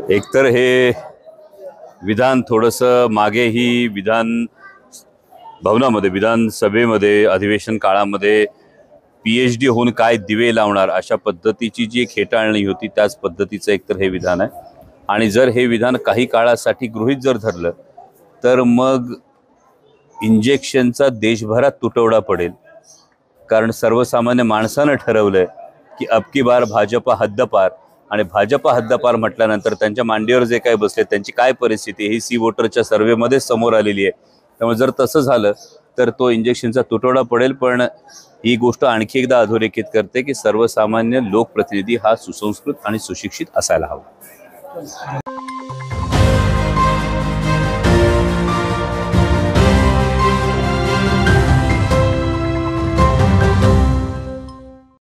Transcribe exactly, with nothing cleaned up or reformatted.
एकतर हे विधान थोडंसं मागे ही विधान भवनामध्ये विधानसभेमध्ये अधिवेशन काळामध्ये पीएचडी होऊन काय दिवे लावणार अशा पद्धतीची जी खेटाळणी होती त्याच पद्धतीचं एकतर हे विधान आहे। आणि जर हे विधान काही काळासाठी गृहीत जर धरलं तर मग इंजेक्शनचा देशभरात तुटवडा पडेल। कारण सर्वसामान्य माणसानं ठरवलंय की अबकी बार भाजपा हद्दपार, आणि भाजपा हद्दपार म्हटल्यानंतर त्यांच्या मांडीवर जे काय बसले त्यांची काय परिस्थिती ही सी वोटरच्या सर्वेमध्ये समोर आलेली आहे। त्यामुळे जर तसं झालं तर तो इंजेक्शनचा तुटवडा पडेल। पण ही गोष्ट आणखी एकदा अधोरेखित करते की सर्वसामान्य लोकप्रतिनिधी हा सुसंस्कृत आणि सुशिक्षित असायला हवा।